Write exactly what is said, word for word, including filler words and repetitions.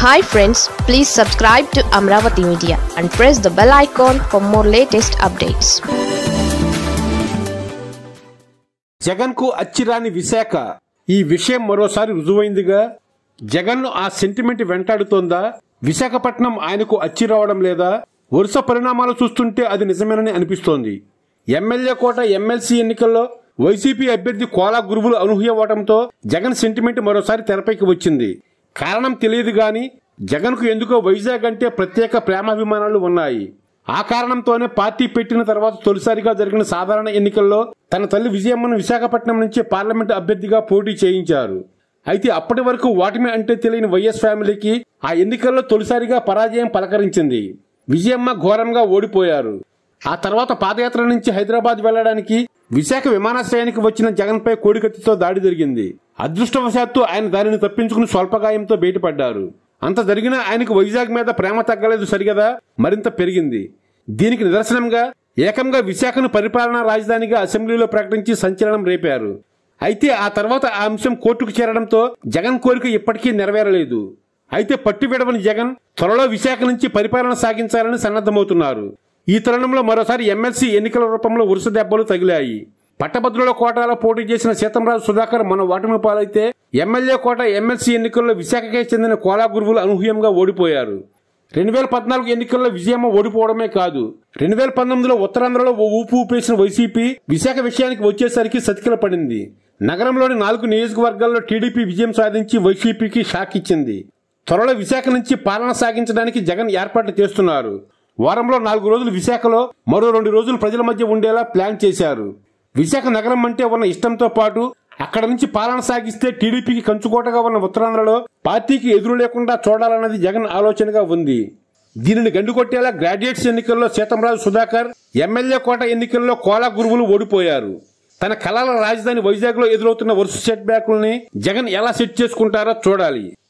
Hi friends, please subscribe to Amaravathi Media and press the bell icon for more latest updates. Jagan కు అచ్చిరాని విశాఖ ఈ విషయం మరోసారి రుజువైందిగా. జగన్ ను ఆ సెంటిమెంట్ వెంటాడుతోందా? విశాఖపట్నం ఆయనకు అచ్చి రావడం లేదా? వరుస పరిణామాలు చూస్తుంటే అది నిజమేనని అనిపిస్తోంది. ఎమ్మెల్యే కోట ఎమ్మెల్సీ ఎన్నికల్లో వైసీపీ అభ్యర్థి కోలా గురువులు అనూహ్య ఓటంతో జగన్ సెంటిమెంట్ మరోసారి తెరపైకి వచ్చింది. కారణం తెలియదు గాని జగన్ కు ఎందుకో వైజాగ్ అంటే ప్రత్యేక ప్రేమాభిమానాలు ఉన్నాయి. ఆ కారణంతోనే పార్టీ పెట్టిన తర్వాత తొలిసారిగా జరిగిన సాధారణ ఎన్నికల్లో తన తల్లి విజయమ్మను విశాఖపట్నం నుంచి పార్లమెంటు అభ్యర్థిగా పోటీ చేయించారు. అయితే అప్పటి వరకు ఓటమి అంటే తెలియని వైఎస్ ఫ్యామిలీకి ఆ ఎన్నికల్లో తొలిసారిగా పరాజయం పలకరించింది. విజయమ్మ ఘోరంగా ఓడిపోయారు. ఆ తర్వాత పాదయాత్ర నుంచి హైదరాబాద్ వెళ్లడానికి విశాఖ విమానాశ్రయానికి వచ్చిన జగన్ పై కోడికత్తితో దాడి జరిగింది. అదృష్టవశాత్తు ఆయన దానిని తప్పించుకుని స్వల్పగాయంతో బయటపడ్డారు. అంత జరిగినా ఆయనకు వైజాగ్ మీద ప్రేమ తగ్గలేదు, సరిగదా మరింత పెరిగింది. దీనికి నిదర్శనంగా ఏకంగా విశాఖను పరిపాలనా రాజధానిగా అసెంబ్లీలో ప్రకటించి సంచలనం రేపారు. అయితే ఆ తర్వాత ఆ అంశం కోర్టుకు చేరడంతో జగన్ కోరిక ఇప్పటికీ నెరవేరలేదు. అయితే పట్టు విడవని జగన్ త్వరలో విశాఖ నుంచి పరిపాలన సాగించాలని సన్నద్ధమవుతున్నారు. ఈ తరుణంలో మరోసారి ఎమ్మెల్సీ ఎన్నికల రూపంలో వరుస దెబ్బలు తగిలాయి. పట్టభద్రుల కోటాలో పోటీ చేసిన సీతంరాజు సుధాకర్ మన ఓటమి పాలైతే ఎమ్మెల్యే కోట ఎమ్మెల్సీ ఎన్నికల్లో విశాఖకే చెందిన కోలా గురువులు అనూహ్యంగా ఓడిపోయారు. రెండు వేల పద్నాలుగు ఎన్నికల్లో విజయమ్మ ఓడిపోవడమే కాదు, రెండు వేల పంతొమ్మిదిలో ఉత్తరాంధ్రలో ఓ ఊపు ఊపేసిన వైసీపీ విశాఖ విషయానికి వచ్చేసరికి సతికిల పడింది. నగరంలోని నాలుగు నియోజకవర్గాల్లో టీడీపీ విజయం సాధించి వైసీపీకి షాక్ ఇచ్చింది. త్వరలో విశాఖ నుంచి పాలన సాగించడానికి జగన్ ఏర్పాట్లు చేస్తున్నారు. వారంలో నాలుగు రోజులు విశాఖలో, మరో రెండు రోజులు ప్రజల మధ్య ఉండేలా ప్లాన్ చేశారు. విశాఖ నగరం అంటే ఉన్న ఇష్టంతో పాటు అక్కడ నుంచి పాలన సాగిస్తే టీడీపీకి కంచుకోటగా ఉన్న ఉత్తరాంధ్రలో పార్టీకి ఎదురు లేకుండా చూడాలన్నది జగన్ ఆలోచనగా ఉంది. దీనిని గండుకొట్టేలా గ్రాడ్యుయేట్స్ ఎన్నికల్లో సీతంరాజు సుధాకర్, ఎమ్మెల్యే కోట ఎన్నికల్లో కోలా గురువులు ఓడిపోయారు. తన కళల రాజధాని వైజాగ్ లో ఎదురవుతున్న వరుస సెట్ బ్యాక్లని జగన్ ఎలా సెట్ చేసుకుంటారో చూడాలి.